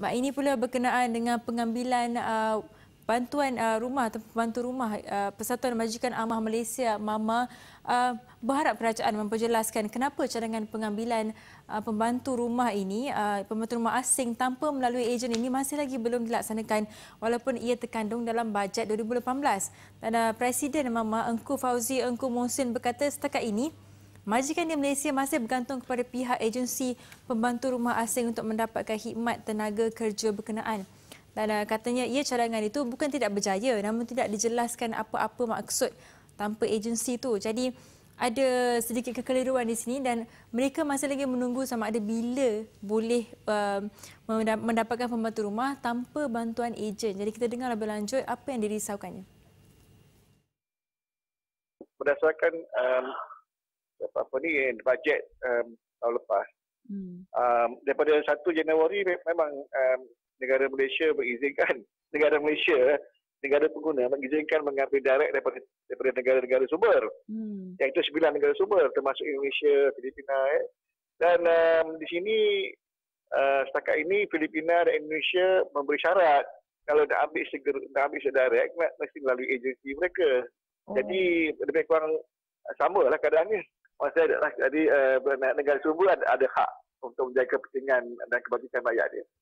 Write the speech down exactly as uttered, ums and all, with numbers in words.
Mak ini pula berkenaan dengan pengambilan uh, bantuan uh, rumah atau pembantu rumah uh, Persatuan Majikan Amah Malaysia MAMA uh, berharap kerajaan memperjelaskan kenapa cadangan pengambilan uh, pembantu rumah ini, uh, pembantu rumah asing tanpa melalui ejen ini masih lagi belum dilaksanakan walaupun ia terkandung dalam bajet dua ribu lapan belas. Dan uh, Presiden MAMA Engku Fauzi Engku Mohsin berkata setakat ini majikan di Malaysia masih bergantung kepada pihak agensi pembantu rumah asing untuk mendapatkan khidmat tenaga kerja berkenaan. Dan uh, katanya ia cadangan itu bukan tidak berjaya namun tidak dijelaskan apa-apa maksud tanpa agensi itu. Jadi ada sedikit kekeliruan di sini dan mereka masih lagi menunggu sama ada bila boleh uh, mendapatkan pembantu rumah tanpa bantuan ejen. Jadi kita dengar lebih lanjut apa yang dirisaukannya. Berdasarkan um, apa ni bajet um, tahun lepas, hmm. um, daripada satu Januari memang um, negara Malaysia mengizinkan negara Malaysia negara pengguna mengizinkan mengambil direct daripada daripada negara-negara sumber. Hmm. Yang itu sembilan negara sumber termasuk Indonesia, Filipina. Eh. Dan um, di sini uh, setakat ini Filipina dan Indonesia memberi syarat kalau nak ambil segera, nak ambil sedirect mesti melalui agensi mereka. Oh. Jadi lebih kurang sama lah keadaannya. Maksudnya adalah jadi uh, negara sumber ada, ada hak untuk menjaga kepentingan dan kebajikan rakyat dia.